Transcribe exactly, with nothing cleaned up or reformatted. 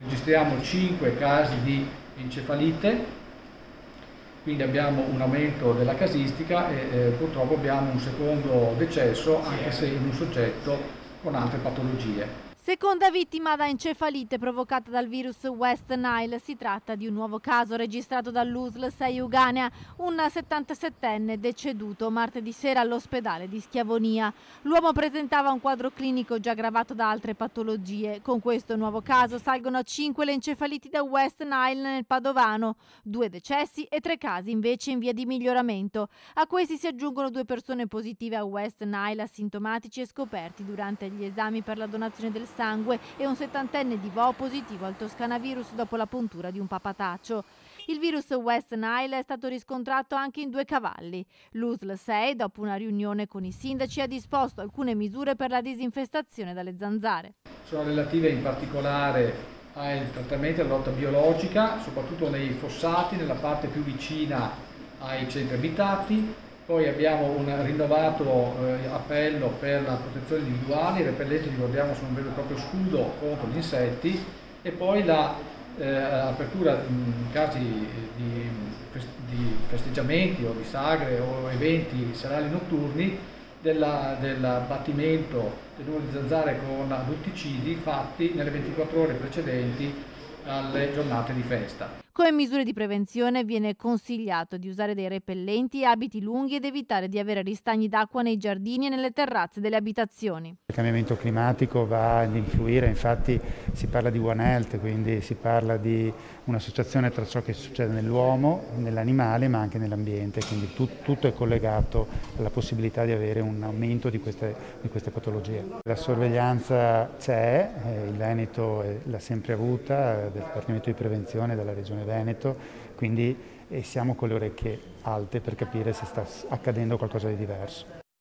Registriamo cinque casi di encefalite, quindi abbiamo un aumento della casistica e eh, purtroppo abbiamo un secondo decesso, anche se in un soggetto con altre patologie. Seconda vittima da encefalite provocata dal virus West Nile. Si tratta di un nuovo caso registrato dall'U S L sei Uganea, un settantasettenne deceduto martedì sera all'ospedale di Schiavonia. L'uomo presentava un quadro clinico già aggravato da altre patologie. Con questo nuovo caso salgono a cinque le encefaliti da West Nile nel Padovano, due decessi e tre casi invece in via di miglioramento. A questi si aggiungono due persone positive a West Nile asintomatici e scoperti durante gli esami per la donazione del sangue e un settantenne di Vo positivo al toscanavirus dopo la puntura di un papataccio. Il virus West Nile è stato riscontrato anche in due cavalli. L'U S L sei, dopo una riunione con i sindaci, ha disposto alcune misure per la disinfestazione dalle zanzare. Sono relative in particolare ai trattamenti della lotta biologica, soprattutto nei fossati, nella parte più vicina ai centri abitati. Poi abbiamo un rinnovato eh, appello per la protezione individuale. I repellenti, ricordiamo, sono un vero e proprio scudo contro gli insetti, e poi l'apertura eh, in casi di, di festeggiamenti o di sagre o eventi serali notturni dell'abbattimento del numero di zanzare con adutticidi fatti nelle ventiquattro ore precedenti alle giornate di festa. Come misure di prevenzione viene consigliato di usare dei repellenti e abiti lunghi ed evitare di avere ristagni d'acqua nei giardini e nelle terrazze delle abitazioni. Il cambiamento climatico va ad influire, infatti si parla di One Health, quindi si parla di un'associazione tra ciò che succede nell'uomo, nell'animale ma anche nell'ambiente, quindi tut, tutto è collegato alla possibilità di avere un aumento di queste, di queste patologie. La sorveglianza c'è, eh, il Veneto l'ha sempre avuta, eh, del Dipartimento di Prevenzione della Regione Veneto, quindi eh, siamo con le orecchie alte per capire se sta accadendo qualcosa di diverso.